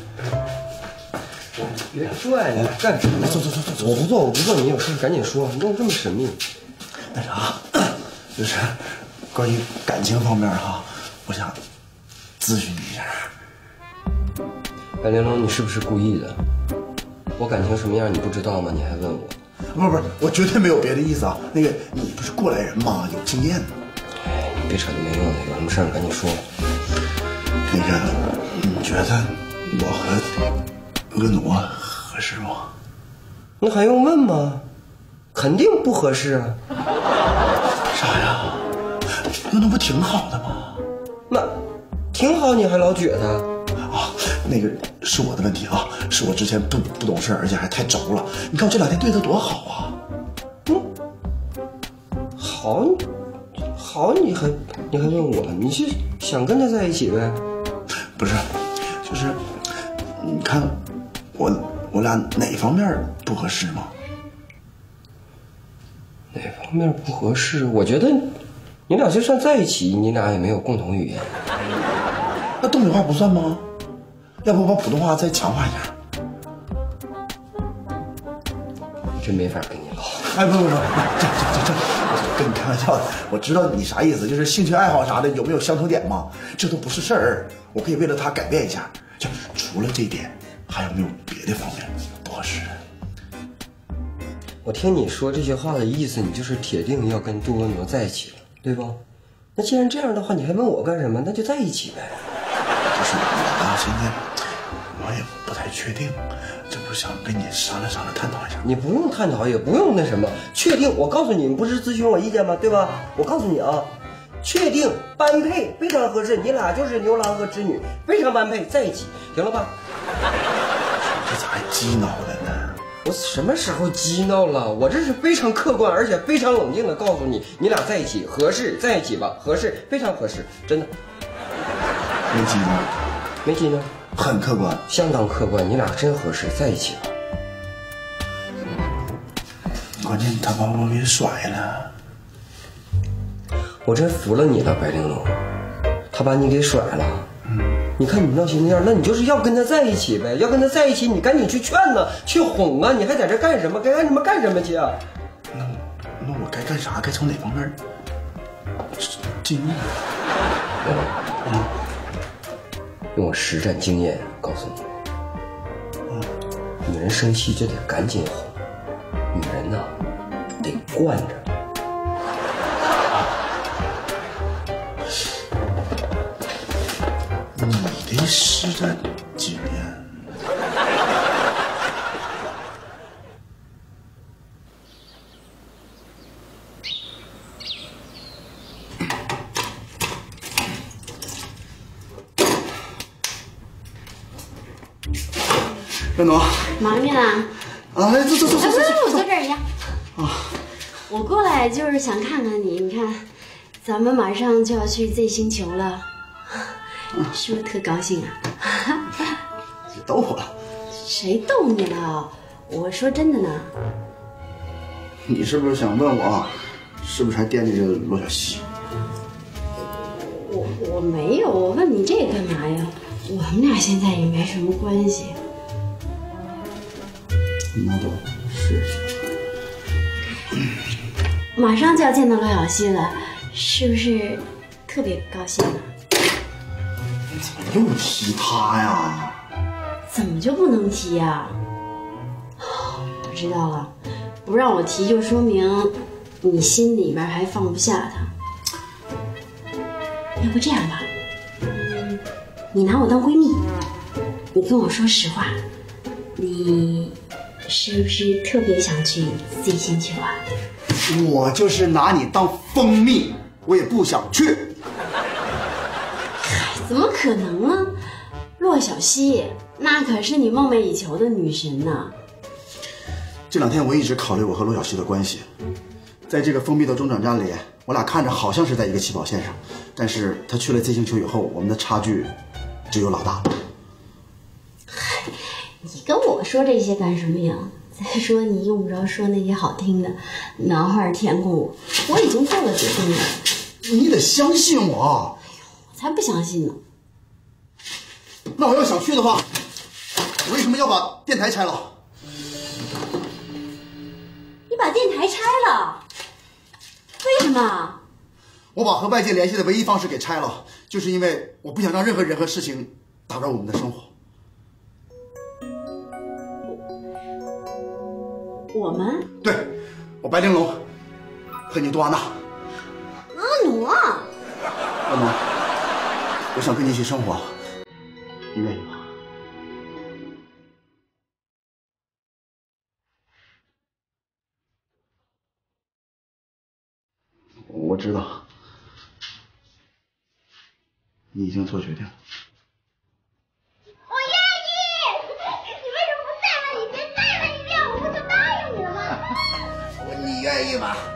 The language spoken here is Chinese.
别拽呀，干什么？走，我不做，你有事赶紧说，弄这么神秘。 那啥，就是关于感情方面哈，我想咨询你一下。 白玲珑，你是不是故意的？我感情什么样你不知道吗？你还问我？ 不是，我绝对没有别的意思啊。那个，你不是过来人吗？有经验。 哎，你别扯那没用的，有什么事儿赶紧说。 那个，你觉得我和婀娜合适吗？ 那还用问吗？肯定不合适啊。 啥呀？婀娜不挺好的吗？ 那挺好，你还老觉得？ 啊，那个是我的问题啊，是我之前不懂事，而且还太轴了。你看我这2天对她多好啊。 好，你还问我？你是想跟他在一起呗？ 不是，就是你看我俩哪方面不合适吗？ 哪方面不合适？我觉得你俩就算在一起，你俩也没有共同语言。 那东北话不算吗？要不把普通话再强化一下？ 真没法跟你唠。 哎，不，这，我跟你开玩笑的。我知道你啥意思，就是兴趣爱好啥的有没有相同点吗？这都不是事儿，我可以为了他改变一下。就除了这一点，还有没有别的方面不合适？ 我听你说这些话的意思，你就是铁定要跟杜文罗在一起了，对吧？那既然这样的话，你还问我干什么？那就在一起呗。 就是我现在我也不太确定，这不想跟你商量探讨一下。 你不用探讨，也不用那什么，确定。我告诉你，你不是咨询我意见吗？对吧？我告诉你啊，确定般配非常合适，你俩就是牛郎和织女，非常般配，在一起，行了吧？ 这咋还激恼了呢？ 我什么时候激闹了？我这是非常客观而且非常冷静的告诉你，你俩在一起合适，在一起吧，合适，非常合适，真的。 没激怒， 没激怒， 很客观， 相当客观，你俩真合适，在一起吧。 关键他把我给甩了， 我真服了你了，白玲珑，他把你给甩了。你看你闹心那样，那你就是要跟他在一起呗，要跟他在一起，你赶紧去劝呐，去哄啊，你还在这干什么？该干什么干什么去啊？ 那我该干啥？该从哪方面进入？ 用我实战经验告诉你，女人生气就得赶紧哄，女人呐得惯着。 你的实战经验。婀娜， 忙着呢。 啊，来，走， 我坐这儿一样。啊，我过来就是想看看你。你看，咱们马上就要去 Z 星球了，是不是特高兴啊？ 你逗我了？ 谁逗你了？我说真的呢。 你是不是想问我，是不是还惦记着罗小西？ 我没有，我问你这干嘛呀？我们俩现在也没什么关系。 那倒是。 马上就要见到罗小西了，是不是特别高兴啊？ 怎么又提他呀？ 怎么就不能提呀？我知道了，不让我提就说明你心里边还放不下他。要不这样吧，你拿我当闺蜜，你跟我说实话，你是不是特别想去 Z 星球啊？ 我就是拿你当蜂蜜，我也不想去。 怎么可能呢？洛小西那可是你梦寐以求的女神呢。 这2天我一直考虑我和罗小西的关系，在这个封闭的中转站里，我俩看着好像是在一个起跑线上，但是他去了 Z 星球以后，我们的差距只有老大了。 你跟我说这些干什么呀？再说你用不着说那些好听的，男孩填空，我已经做了决定了。 你得相信我。 我才不相信呢。 那我要想去的话， 我为什么要把电台拆了？ 你把电台拆了？为什么？ 我把和外界联系的唯一方式给拆了，就是因为我不想让任何人和事情打扰我们的生活。 我们？ 对，我白玲珑和你杜阿娜。 阿奴啊！ 阿奴，我想跟你一起生活，你愿意吗？我知道，你已经做决定了。 我愿意！你为什么不再问一遍？再问一遍，我不就答应你了吗？ 你愿意吗？